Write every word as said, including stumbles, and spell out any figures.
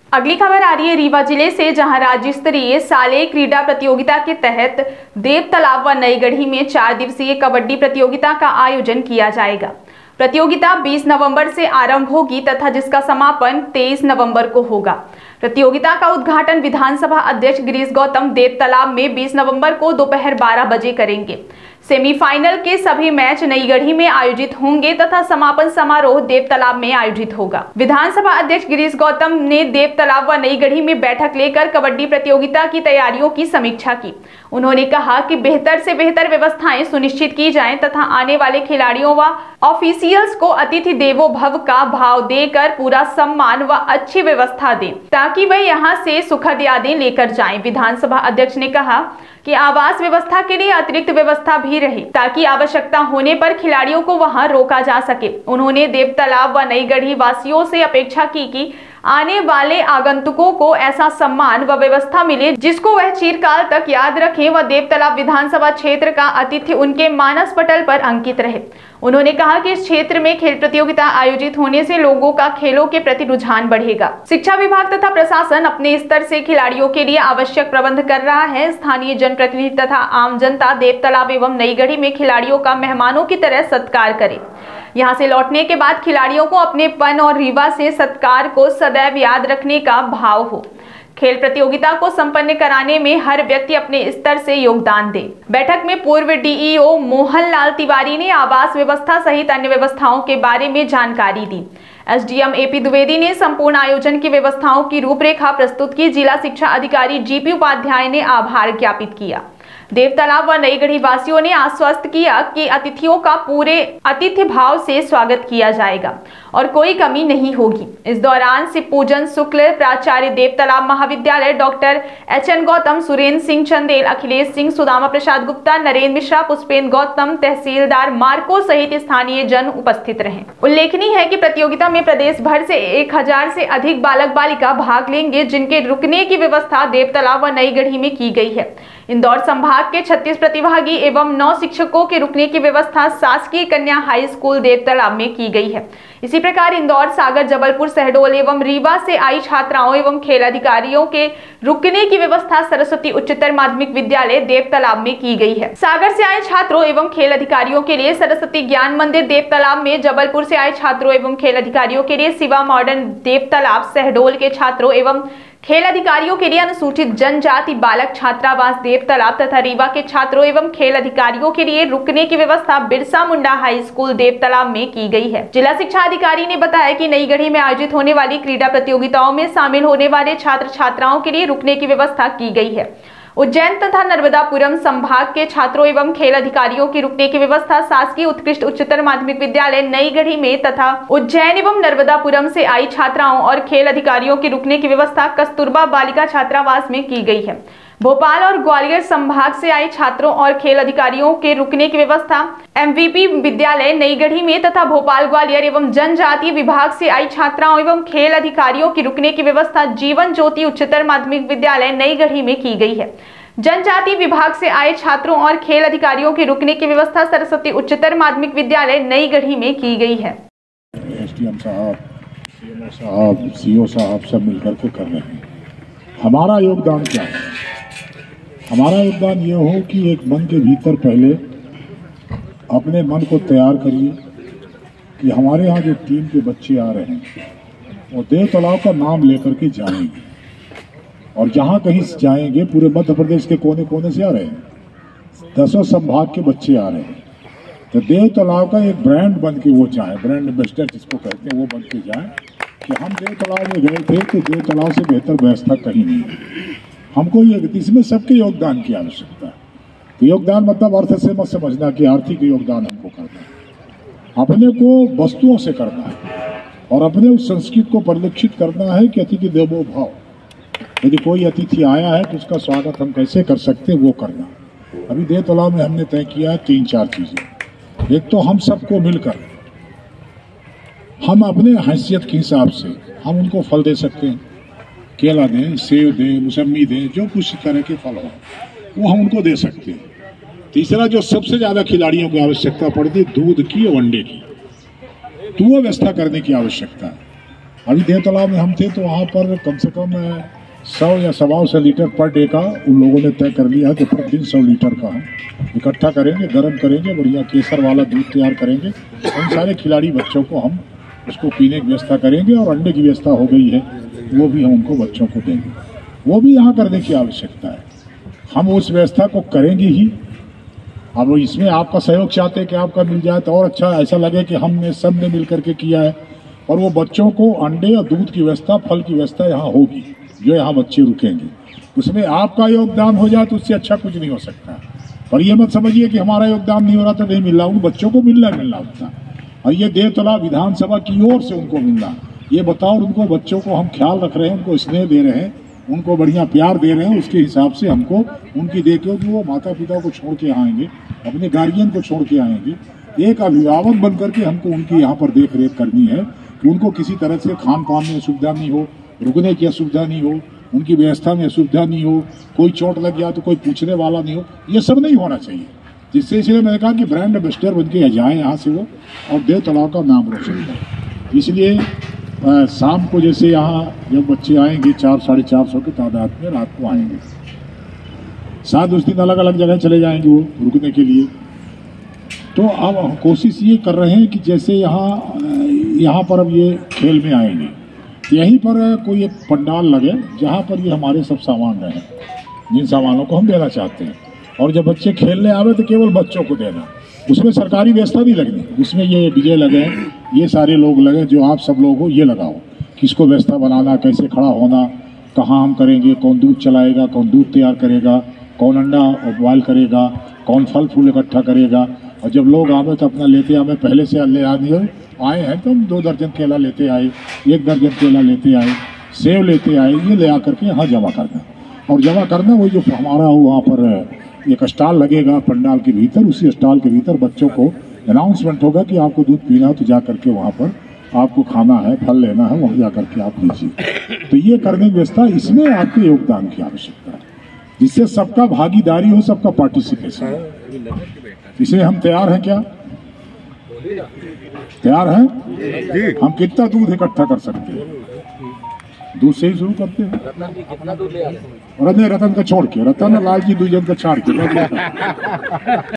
अगली खबर आ रही है रीवा जिले से, जहां राज्य स्तरीय शालेय क्रीड़ा प्रतियोगिता के तहत देव तालाब व नईगढ़ी में चार दिवसीय कबड्डी प्रतियोगिता का आयोजन किया जाएगा। प्रतियोगिता बीस नवंबर से आरंभ होगी तथा जिसका समापन तेईस नवंबर को होगा। प्रतियोगिता का उद्घाटन विधानसभा अध्यक्ष गिरीश गौतम देव तालाब में बीस नवंबर को दोपहर बारह बजे करेंगे। सेमीफाइनल के सभी मैच नईगढ़ी में आयोजित होंगे तथा समापन समारोह देव तालाब में आयोजित होगा। विधानसभा अध्यक्ष गिरीश गौतम ने देव तालाब व नईगढ़ी में बैठक लेकर कबड्डी प्रतियोगिता की तैयारियों की समीक्षा की। उन्होंने कहा कि बेहतर से बेहतर व्यवस्थाएं सुनिश्चित की जाएं तथा आने वाले खिलाड़ियों व ऑफिशियल्स को अतिथि देवो भव का भाव देकर पूरा सम्मान व अच्छी व्यवस्था दें ताकि वे यहां से सुखद यादें लेकर जाएं। विधानसभा अध्यक्ष ने कहा कि आवास व्यवस्था के लिए अतिरिक्त व्यवस्था भी रहे ताकि आवश्यकता होने पर खिलाड़ियों को वहां रोका जा सके। उन्होंने देव तालाब व नईगढ़ी वासियों से अपेक्षा की कि आने वाले आगंतुकों को ऐसा सम्मान व व्यवस्था मिले जिसको वह चिरकाल तक याद रखें व देव तालाब विधानसभा क्षेत्र का आतिथ्य उनके मानस पटल पर अंकित रहे। उन्होंने कहा कि इस क्षेत्र में खेल प्रतियोगिता आयोजित होने से लोगों का खेलों के प्रति रुझान बढ़ेगा। शिक्षा विभाग तथा प्रशासन अपने स्तर से खिलाड़ियों के लिए आवश्यक प्रबंध कर रहा है। स्थानीय जनप्रतिनिधि तथा आम जनता देव तालाब एवं नईगढ़ी में खिलाड़ियों का मेहमानों की तरह सत्कार करे। यहां से लौटने के बाद खिलाड़ियों को अपने पन और रीवा से सत्कार को सदैव याद रखने का भाव हो। खेल प्रतियोगिता को संपन्न कराने में हर व्यक्ति अपने स्तर से योगदान दे। बैठक में पूर्व डीईओ मोहन लाल तिवारी ने आवास व्यवस्था सहित अन्य व्यवस्थाओं के बारे में जानकारी दी। एसडीएम एपी द्विवेदी ने संपूर्ण आयोजन की व्यवस्थाओं की रूपरेखा प्रस्तुत की। जिला शिक्षा अधिकारी जीपी उपाध्याय ने आभार ज्ञापित किया। देव तालाब व नईगढ़ी वासियों ने आश्वस्त किया कि अतिथियों का पूरे अतिथि भाव से स्वागत किया जाएगा और कोई कमी नहीं होगी। इस दौरान शिव पूजन शुक्ल, प्राचार्य देव तालाब महाविद्यालय doctor H N Gautam, Surendra Singh Chandel, Akhilesh Singh, Sudama Prasad Gupta, Narendra Mishra, Pushpendra Gautam, तहसीलदार मार्को सहित स्थानीय जन उपस्थित रहे। उल्लेखनीय है कि प्रतियोगिता में प्रदेश भर से एक हजार से अधिक बालक बालिका भाग लेंगे, जिनके रुकने की व्यवस्था देव तालाब व नईगढ़ी में की गई है। इंदौर संभाग के छत्तीस प्रतिभागी एवं नौ शिक्षकों के रुकने की व्यवस्था शासकीय कन्या हाई स्कूल देव तालाब में की गई है। इसी प्रकार इंदौर, सागर, जबलपुर, शहडोल एवं रीवा से आई छात्राओं एवं खेल अधिकारियों के रुकने की व्यवस्था सरस्वती उच्चतर माध्यमिक विद्यालय देव तालाब में की गई है। सागर से आए छात्रों एवं खेल अधिकारियों के लिए सरस्वती ज्ञान मंदिर देव तालाब में, जबलपुर से आए छात्रों एवं खेल अधिकारियों के लिए शिवा मॉडर्न देव तालाब, शहडोल के छात्रों एवं खेल अधिकारियों के लिए अनुसूचित जनजाति बालक छात्रावास देव तालाब तथा रीवा के छात्रों एवं खेल अधिकारियों के लिए रुकने की व्यवस्था बिरसा मुंडा हाई स्कूल देव तालाब में की गई है। जिला शिक्षा अधिकारी ने बताया कि नईगढ़ी में आयोजित होने वाली क्रीड़ा प्रतियोगिताओं में शामिल होने वाले छात्र छात्राओं के लिए रुकने की व्यवस्था की गई है। उज्जैन तथा नर्मदापुरम संभाग के छात्रों एवं खेल अधिकारियों की रुकने की व्यवस्था शासकीय उत्कृष्ट उच्चतर माध्यमिक विद्यालय नईगढ़ी में तथा उज्जैन एवं नर्मदापुरम से आई छात्राओं और खेल अधिकारियों की रुकने की व्यवस्था कस्तूरबा बालिका छात्रावास में की गई है। भोपाल और ग्वालियर संभाग से आए छात्रों और खेल अधिकारियों के रुकने की व्यवस्था एमवीपी विद्यालय नईगढ़ी में तथा भोपाल, ग्वालियर एवं जनजातीय विभाग से आई छात्राओं एवं खेल अधिकारियों की रुकने की व्यवस्था जीवन ज्योति उच्चतर माध्यमिक विद्यालय नईगढ़ी में की गई है। जनजातीय विभाग से आए छात्रों और खेल अधिकारियों की रुकने की व्यवस्था सरस्वती उच्चतर माध्यमिक विद्यालय नईगढ़ी में की गई है। एसडीएम साहब, सीएमओ साहब, सीओ साहब सब मिलकर के कर रहे हैं। हमारा योगदान क्या है? हमारा योगदान ये हो कि एक मन के भीतर पहले अपने मन को तैयार करिए कि हमारे यहाँ जो टीम के बच्चे आ रहे हैं वो देव तालाब का नाम लेकर के जाएंगे और जहाँ कहीं जाएंगे पूरे मध्य प्रदेश के कोने कोने से आ रहे हैं, दसों संभाग के बच्चे आ रहे हैं, तो देव तालाब का एक ब्रांड बन के वो जाए, ब्रांड एम्बेसडर जिसको कहते हैं, वो बन के जाए कि हम देव तालाब में गए थे तो देव तालाब से बेहतर व्यवस्था कहीं नहीं है। हमको ये इसमें सबके योगदान की आवश्यकता है। तो योगदान मतलब अर्थ से मत समझना कि आर्थिक योगदान हमको करना है, अपने को वस्तुओं से करना है और अपने उस संस्कृति को परिलक्षित करना है कि अतिथि देवो भव। यदि कोई अतिथि आया है तो उसका स्वागत हम कैसे कर सकते हैं वो करना। अभी देव तालाब में हमने तय किया है तीन चार चीजें। एक तो हम सबको मिलकर हम अपने हैसियत के हिसाब से हम उनको फल दे सकते हैं, केला दें, सेब दें, मौसमी दें, जो कुछ तरह के फल हो वो हम उनको दे सकते हैं। तीसरा, जो सबसे ज्यादा खिलाड़ियों की आवश्यकता पड़ती है दूध की और अंडे की, तो वो व्यवस्था करने की आवश्यकता है। अभी देव तालाब में हम थे तो वहाँ पर कम से कम सौ या सवा सौ लीटर पर डे का उन लोगों ने तय कर लिया है कि प्रतिदिन सौ लीटर का हम इकट्ठा करेंगे, गर्म करेंगे, बढ़िया केसर वाला दूध तैयार करेंगे। उन सारे खिलाड़ी बच्चों को हम उसको पीने की व्यवस्था करेंगे और अंडे की व्यवस्था हो गई है वो भी हम उनको बच्चों को देंगे। वो भी यहाँ करने की आवश्यकता है, हम उस व्यवस्था को करेंगे ही। अब इसमें आपका सहयोग चाहते हैं कि आपका मिल जाए तो और अच्छा, ऐसा लगे कि हमने सब ने मिल करके किया है। और वो बच्चों को अंडे और दूध की व्यवस्था, फल की व्यवस्था यहाँ होगी जो यहाँ बच्चे रुकेंगे, उसमें आपका योगदान हो जाए तो उससे अच्छा कुछ नहीं हो सकता। पर ये मत समझिए कि हमारा योगदान नहीं हो रहा तो नहीं मिल रहा, उन बच्चों को मिलना मिलना होता है। और ये देव तालाब विधानसभा की ओर से उनको मिलना, ये बताओ उनको बच्चों को हम ख्याल रख रहे हैं, उनको स्नेह दे रहे हैं, उनको बढ़िया प्यार दे रहे हैं, उसके हिसाब से हमको उनकी देखो कि वो माता पिता को छोड़ के आएंगे, अपने गार्जियन को छोड़ के आएंगे। एक अभिभावक बन करके हमको उनकी यहाँ पर देख रेख करनी है कि उनको किसी तरह से खान पान में असुविधा नहीं हो, रुकने की असुविधा नहीं हो, उनकी व्यवस्था में असुविधा नहीं हो, कोई चोट लग गया तो कोई पूछने वाला नहीं हो, ये सब नहीं होना चाहिए। जिससे इसलिए मैंने कहा कि ब्रांड एम्बेसडर बन के जाए यहाँ से वो और देव तालाब का नाम रोशन करें। इसलिए आ, शाम को जैसे यहाँ जब बच्चे आएंगे चार साढ़े चार सौ की तादाद में रात को आएंगे, सात उस दिन अलग अलग जगह चले जाएंगे वो रुकने के लिए। तो अब हम कोशिश ये कर रहे हैं कि जैसे यहाँ यहाँ पर अब ये खेल में आएंगे, यहीं पर कोई एक पंडाल लगे जहाँ पर ये हमारे सब सामान रहें, जिन सामानों को हम देना चाहते हैं। और जब बच्चे खेलने आवे तो केवल बच्चों को देना, उसमें सरकारी व्यवस्था नहीं लगनी, उसमें ये डीजे लगे, ये सारे लोग लगे जो आप सब लोग हो, ये लगाओ किसको व्यवस्था बनाना, कैसे खड़ा होना, कहाँ हम करेंगे, कौन दूध चलाएगा, कौन दूध तैयार करेगा, कौन अंडा बॉयल करेगा, कौन फल फूल इकट्ठा करेगा। और जब लोग आवे तो अपना लेते आवे, पहले से ले आने आए हैं तो हम दो दर्जन केला लेते आए, एक दर्जन केला लेते आए, सेब लेते आए, ये ले आकर के यहाँ जमा करना। और जमा करना वो जो हमारा वहाँ पर एक स्टॉल लगेगा पंडाल के भीतर, उसी स्टॉल के भीतर बच्चों को अनाउंसमेंट होगा कि आपको दूध पीना हो तो जा करके वहाँ पर आपको खाना है, फल लेना है, वहाँ जा करके आप लीजिए। तो ये करने की व्यवस्था, इसमें आपके योगदान की आवश्यकता है जिससे सबका भागीदारी हो, सबका पार्टिसिपेशन हो। इसलिए हम तैयार हैं, क्या तैयार हैं? हम कितना दूध इकट्ठा कर सकते हैं? दूध से ही शुरू करते हैं। रतन रतन का छोड़ के, रतन लाल जी दो जन का छाड़ के